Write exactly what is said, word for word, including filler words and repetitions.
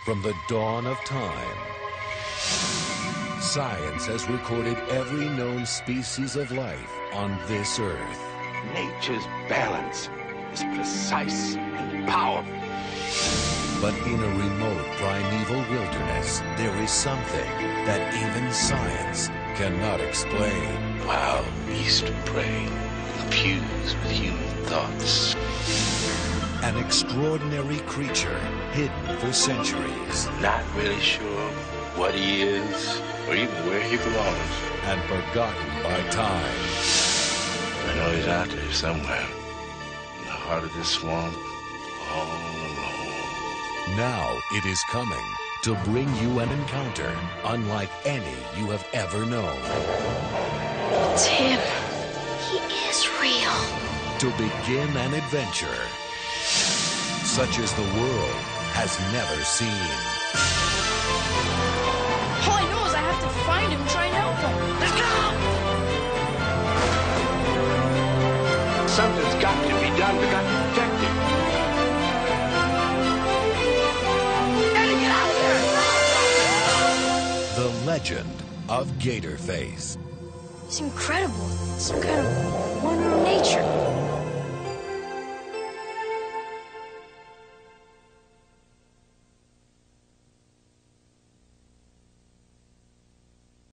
From the dawn of time, science has recorded every known species of life on this earth. Nature's balance is precise and powerful. But in a remote primeval wilderness, there is something that even science cannot explain. Wild beast of prey, infused with human thoughts. An extraordinary creature hidden for centuries. Not really sure what he is or even where he belongs. And forgotten by time. I know he's out there somewhere, in the heart of this swamp, all alone. Now it is coming to bring you an encounter unlike any you have ever known. It's him. He is real. To begin an adventure such as the world has never seen. All I know is I have to find him and try and help him. Let's go! Something's got to be done. We've got to protect him. Eddie, get out of here! The legend of Gatorface. It's incredible. Some kind of